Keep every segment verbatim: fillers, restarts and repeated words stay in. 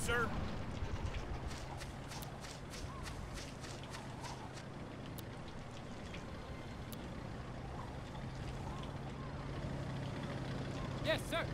sir. Yes, sir.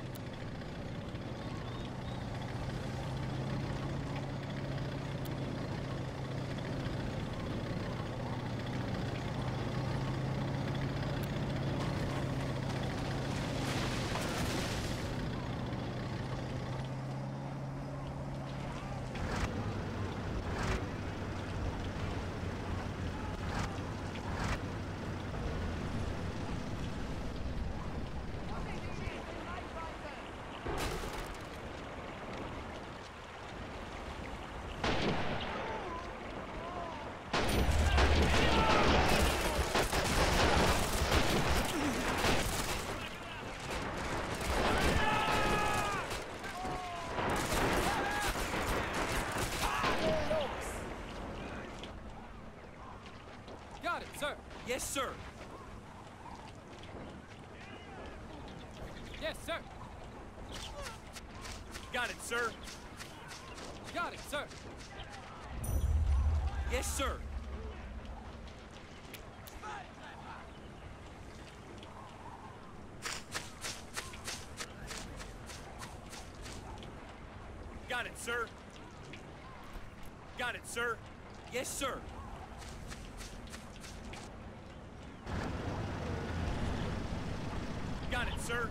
Got it, sir. Yes, sir. Yes, sir. Got it, sir. Got it, sir. Yes, sir. Got it, sir. Got it, sir. Yes, sir. Got it, sir.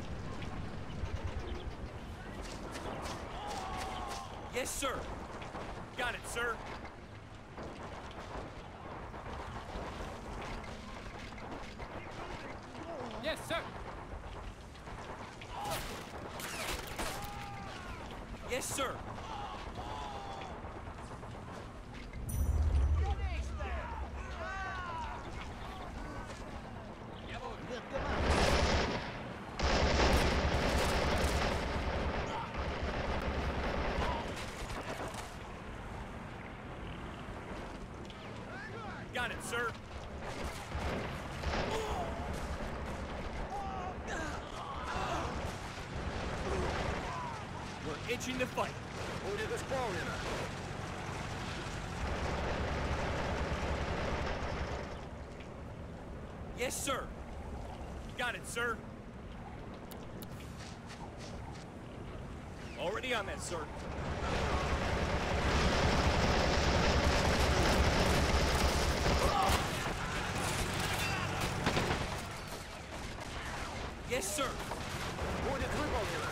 Yes, sir. Got it, sir. Yes, sir. Yes, sir. Got it, sir. We're itching to fight. Будет исполнено. Yes, sir. Got it, sir. Already on that, sir. Yes, sir. Будет выполнено.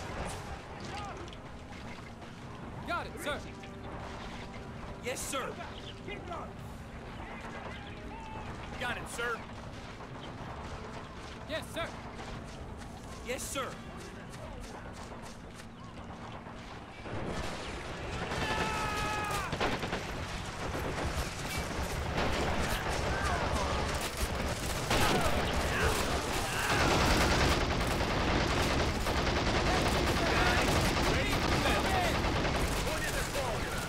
Got it, sir. Yes, sir. Got it, sir. Yes, sir. Yes, sir. Будет исполнено.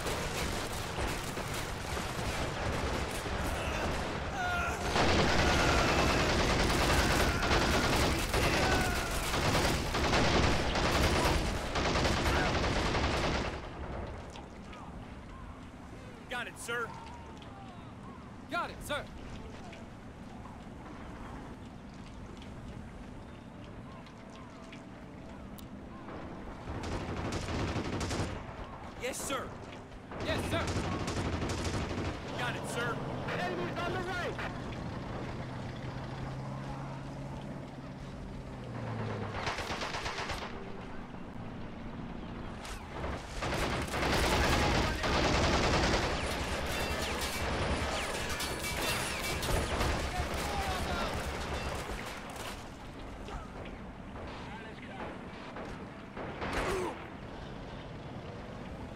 Got it, sir. Got it, sir. Yes, sir. Yes, sir. Got it, sir. Enemies on the right.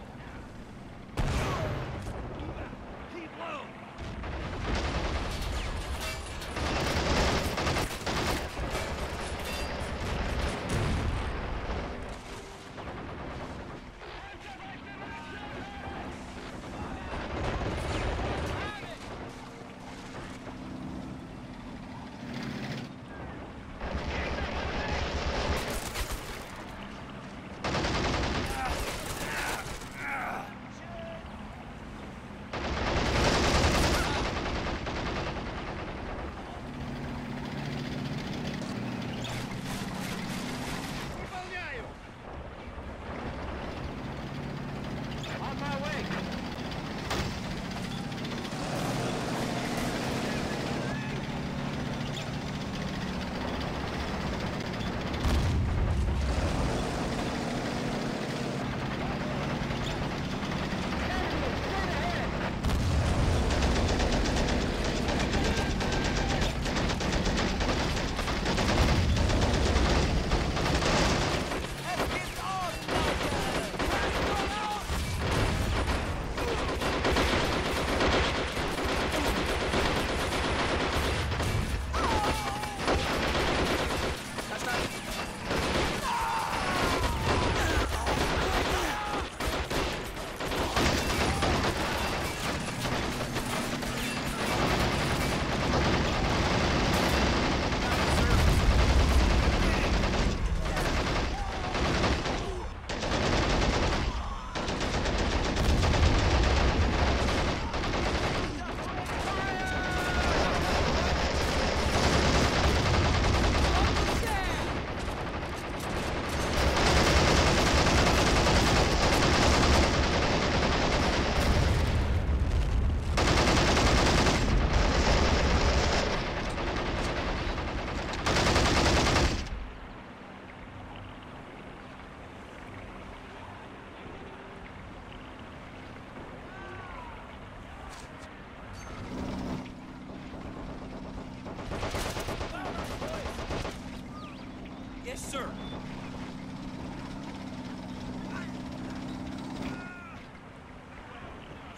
Keep low.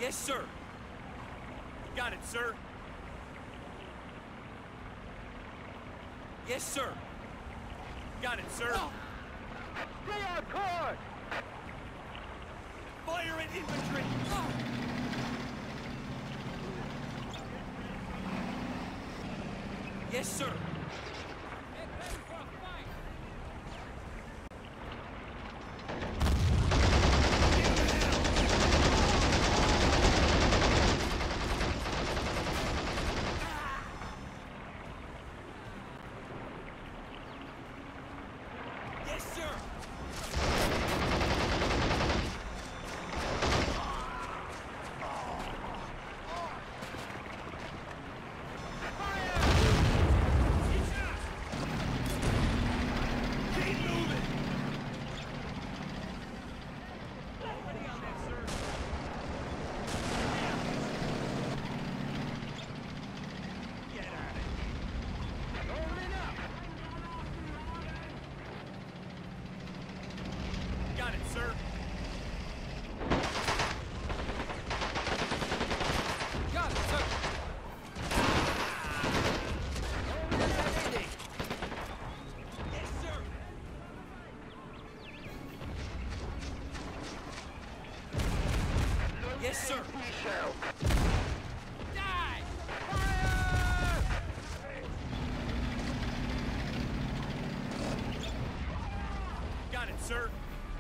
Yes, sir. Got it, sir. Yes, sir. Got it, sir. Stay on course! Fire at infantry! Yes, sir. Get ready for a fight. Yes, sir. Keep moving. Already on that, sir. Get out of here. Hold it up! Got it, sir. Got it, sir. Yes, sir. Yes, sir. Shell. Die! Got it, sir.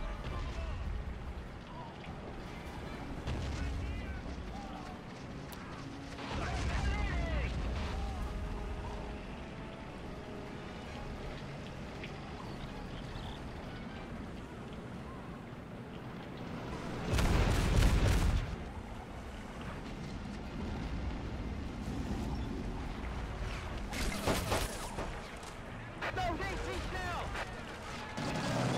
Those A C shells!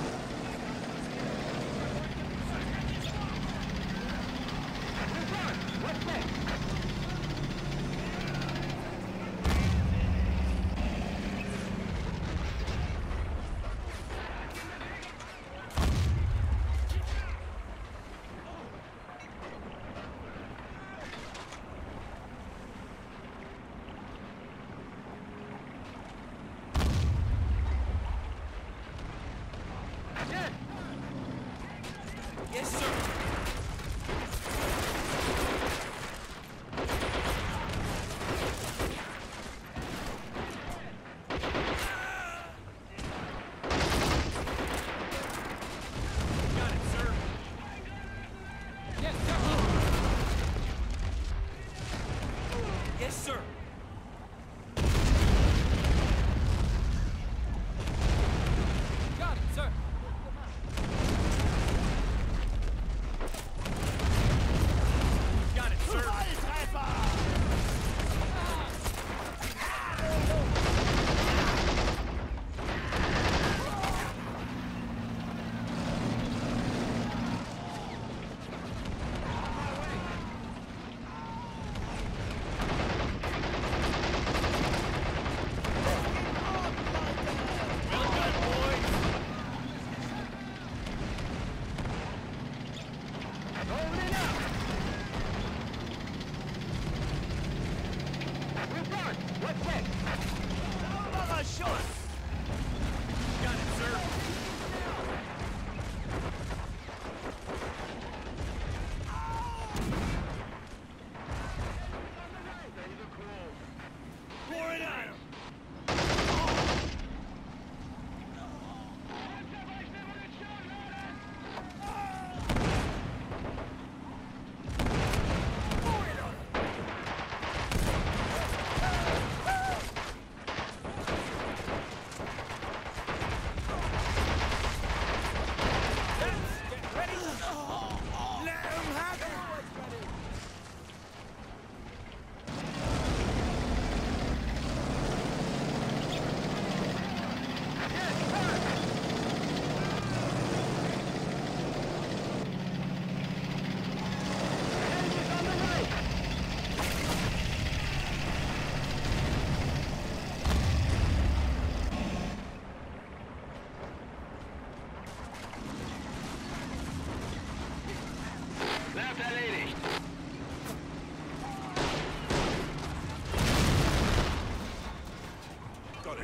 Return! What's next? Yes! Yes, sir. Got it, sir. Yes, sir. Yes, sir. Got it, sir. Got it, sir.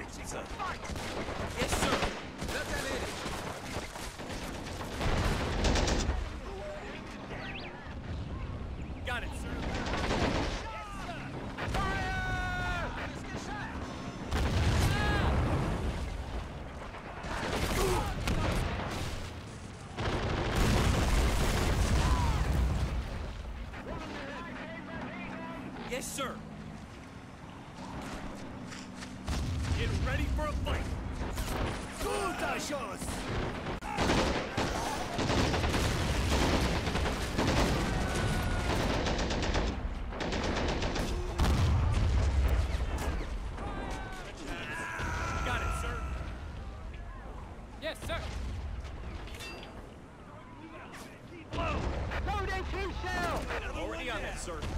attention, sir. Fight! Yes, sir. Let them in. Got it, sir. Yes, sir. Get ready for a fight. Kutashos! Got it, sir. Yes, sir. Load eighteen shell! Already on that, sir.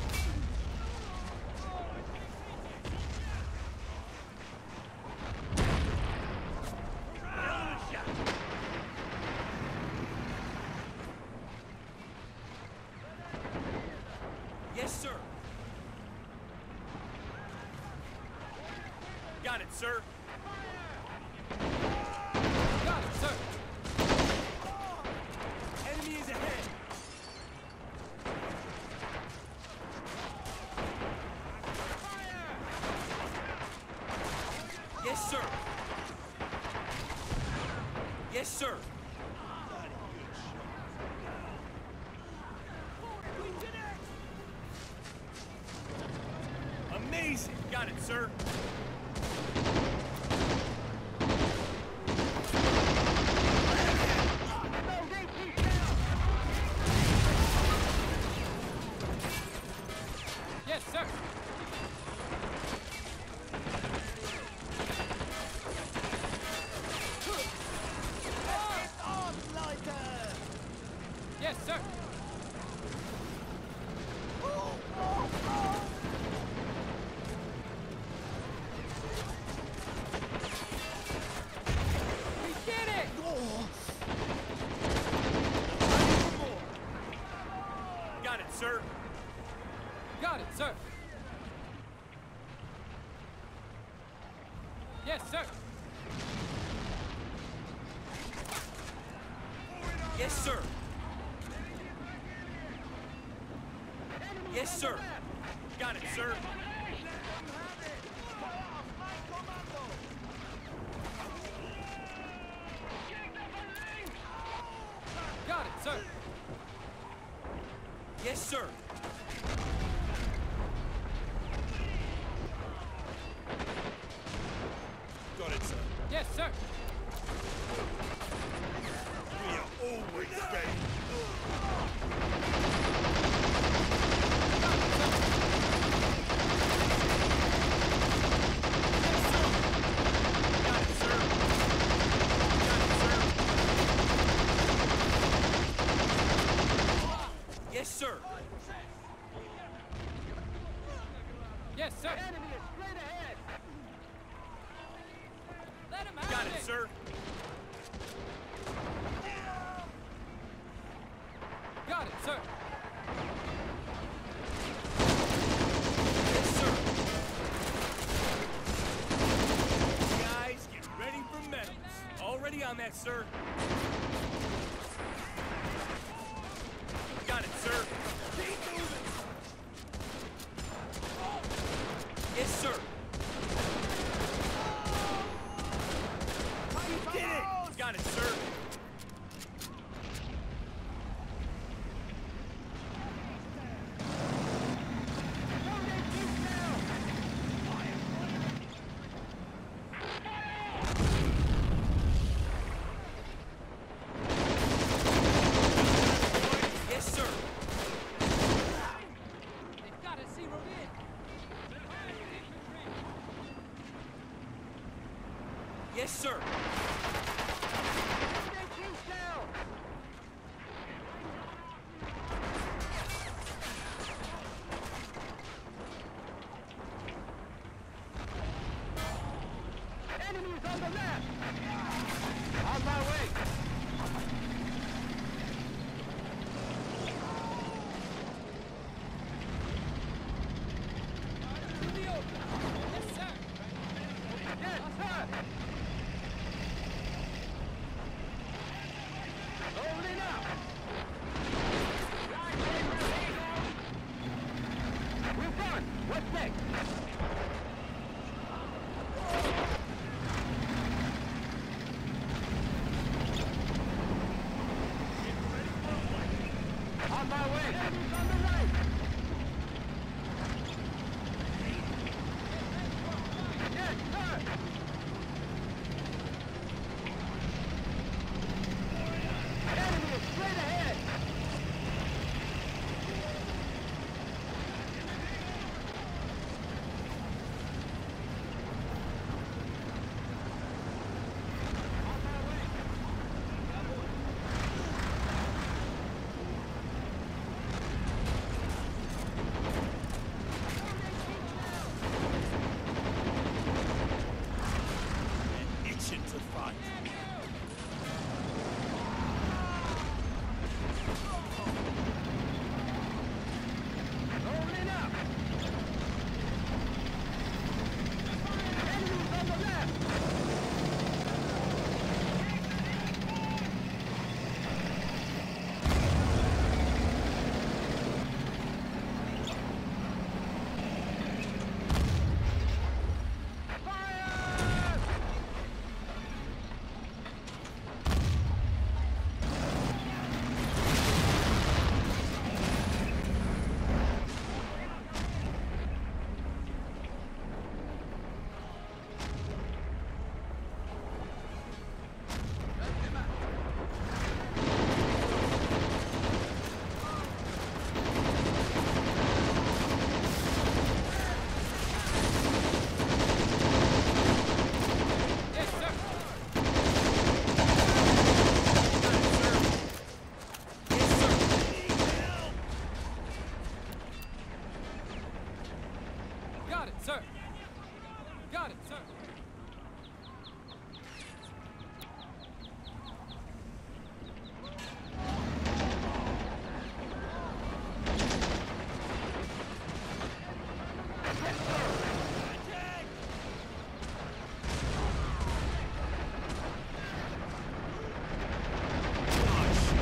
Yes, sir. Got it, sir. Got it, sir. Enemy is ahead. Yes, sir. Yes, sir. Amazing. Got it, sir. Load eighteen shell! Yes, sir. Yes, sir. We did it! Got it, sir. Got it, sir. Yes, sir. Yes, sir. Yes, sir. Got it, sir. Got it, sir. Yes, sir. Got it, sir. Yes, sir. We are always ready. Got it, sir. Got it, sir. Yes, sir. Yes, sir. Enemy is straight ahead! Let him have Got it, sir. Got it, sir. Yes, sir. Guys, get ready for medals. Already on that, sir. Got it, sir. Keep moving. Yes, sir. Did it. Got it, sir. Load eighteen shell! Yes, sir. They've got us zeroed in. Yes, sir. Load eighteen shell! Enemies on the left! On my way! To the open. Yes, sir. Yes, sir! We're done. What's next? On my way. Enemies on the right. Yes, sir. Enemy is straight ahead. On my way. Itching to fight. Rolling up. Enemies on the left. Fire! Yes, sir. Yes, sir. Need help. Got it, sir. Got it, sir. Attack! Oh, shit.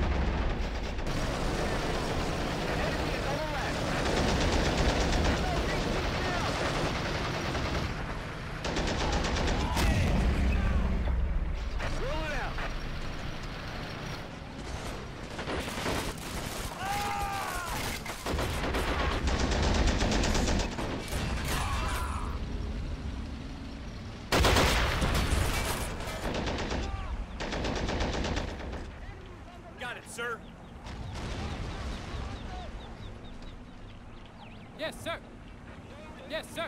Enemy is on the left. Roll it out. Got it, sir. Yes, sir. Yes, sir.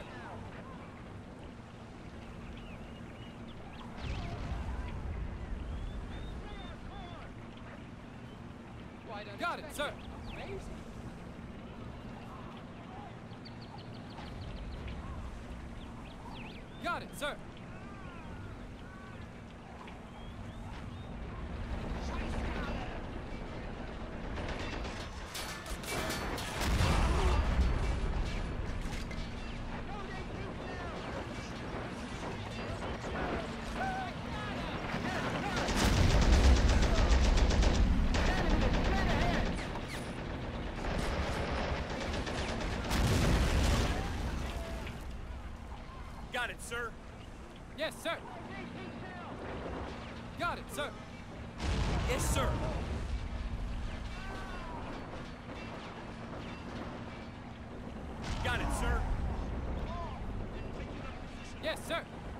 Got it, sir. Got it, sir. Got it, sir. Yes, sir. Got it, sir. Yes, sir. Got it, sir. Yes, sir.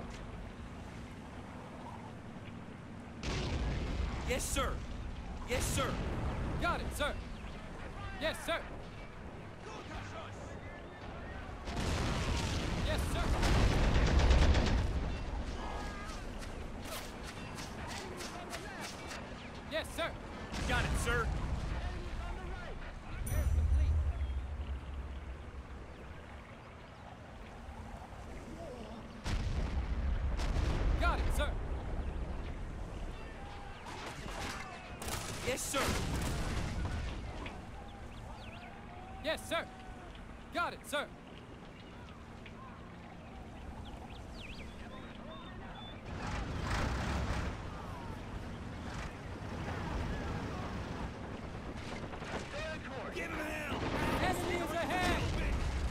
Yes, sir. Yes, sir. Got it, sir. Yes, sir. Yes, sir. Yes, sir. Got it, sir. Repairs complete. Got it, sir. Yes, sir. Yes, sir. Got it, sir. Give him hell. Enemies ahead!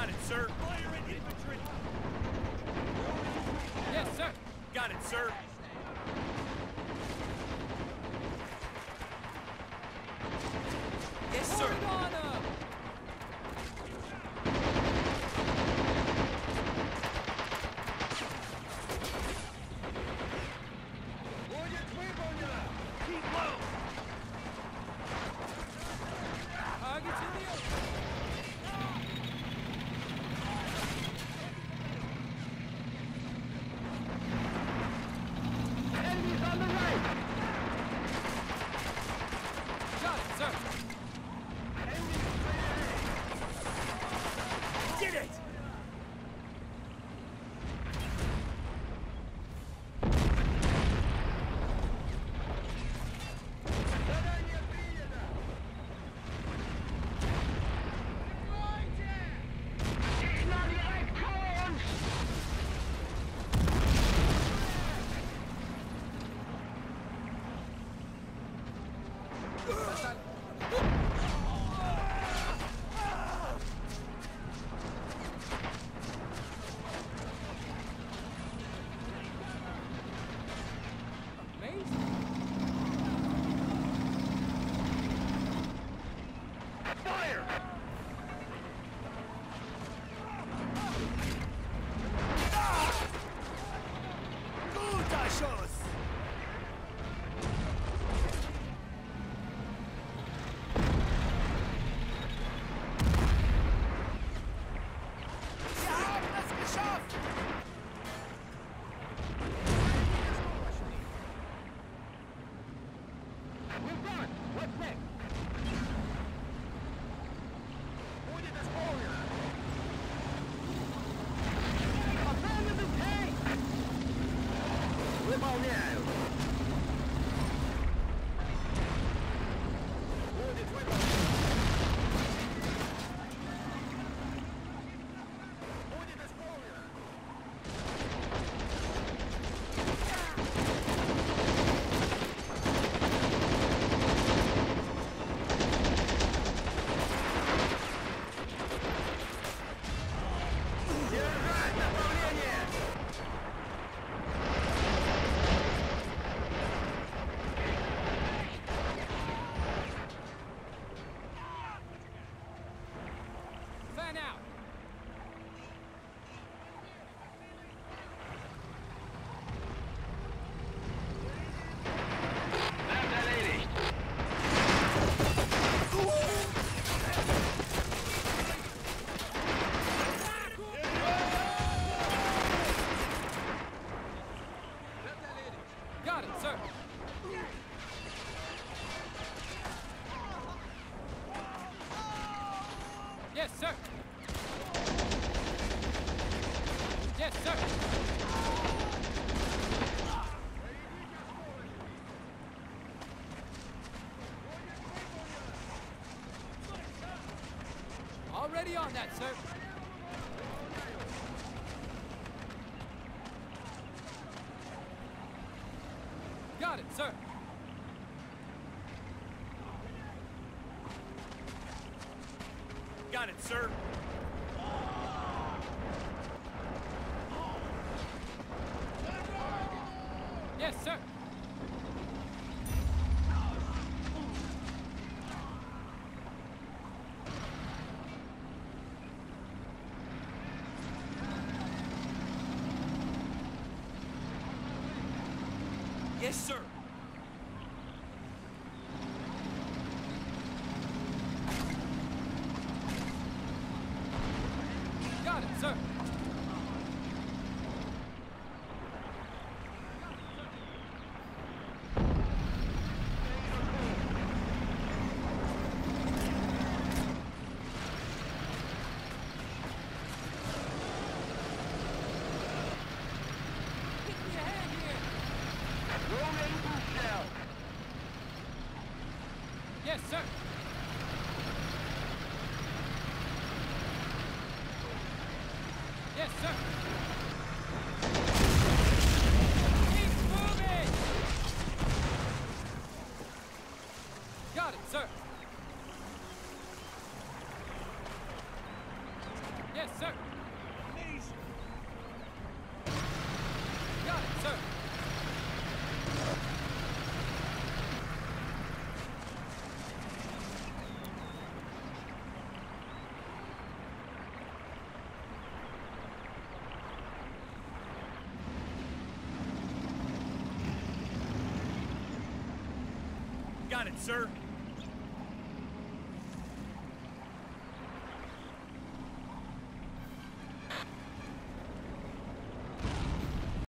Got it, sir. Fire at infantry. Yes, sir. Got it, sir. Yes, sir. Hold it on up. Будет выполнено! Keep low. Target's in the open. Enemies on the right! Got it, sir. Enemies straight ahead! Get it. Задание принято! Игнорировать курс! Amazing. Fire! Guter Schuss. Wir haben es geschafft. We've done it! What's next? Будет исполнено! Abandon the tank! Выполняю! Будет выполнено! Будет исполнено! Держать направление! Fan out. Das erledigt! Got it, sir. Yes, sir. Yes, sir. Already on that, sir. Got it, sir. Got it, sir. Yes, sir. Yes, sir. Got it, sir. Give me a hand here. Rolling shell! Yes, sir. Yes, sir. Keep moving. Got it, sir. Yes, sir. Knees. Got it, sir. Got it, sir.